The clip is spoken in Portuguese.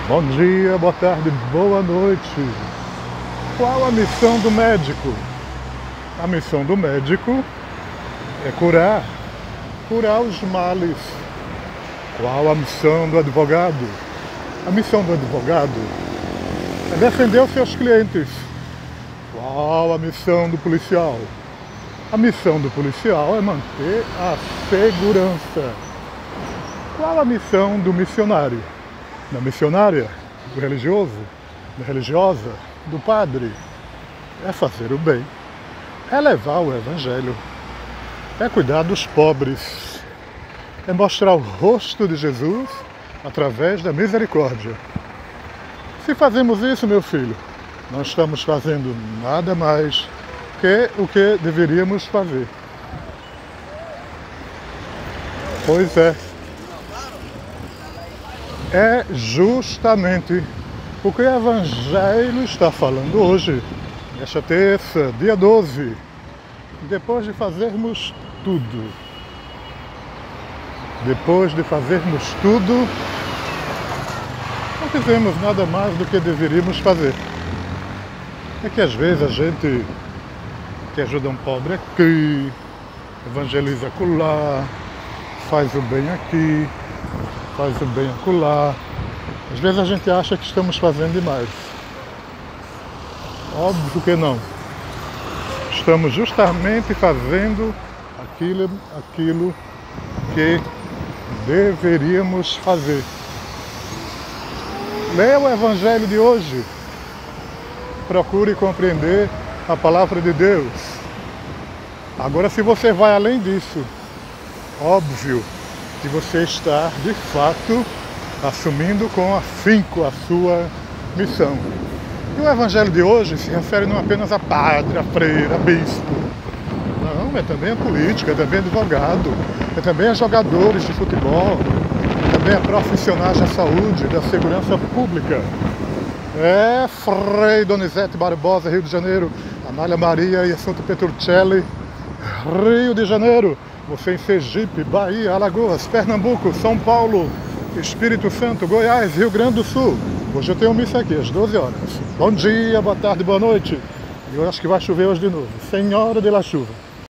Bom dia, boa tarde, boa noite. Qual a missão do médico? A missão do médico é curar os males. Qual a missão do advogado? A missão do advogado é defender os seus clientes. Qual a missão do policial? A missão do policial é manter a segurança. Qual a missão do missionário? Da missionária, do religioso, da religiosa, do padre? É fazer o bem, é levar o evangelho, é cuidar dos pobres, é mostrar o rosto de Jesus através da misericórdia. Se fazemos isso, meu filho, não estamos fazendo nada mais que o que deveríamos fazer. Pois é. É justamente o que o Evangelho está falando hoje, nesta terça, dia 12, depois de fazermos tudo. Depois de fazermos tudo, não fizemos nada mais do que deveríamos fazer. É que às vezes a gente que ajuda um pobre aqui, evangeliza acolá, faz o bem aqui, faz o bem acolá. Às vezes a gente acha que estamos fazendo demais. Óbvio que não. Estamos justamente fazendo aquilo que deveríamos fazer. Leia o Evangelho de hoje. Procure compreender a palavra de Deus. Agora, se você vai além disso, óbvio que você está, de fato, assumindo com afinco a sua missão. E o Evangelho de hoje se refere não apenas a padre, a freira, a bispo. Não, é também a política, é também a advogado, é também a jogadores de futebol, é também a profissionais da saúde, da segurança pública. É Frei Donizete Barbosa, Rio de Janeiro, Amália Maria e Assunto Petruccelli, Rio de Janeiro. Você em Sergipe, Bahia, Alagoas, Pernambuco, São Paulo, Espírito Santo, Goiás, Rio Grande do Sul. Hoje eu tenho missa aqui às 12 horas. Bom dia, boa tarde, boa noite. E eu acho que vai chover hoje de novo. Senhora de la chuva.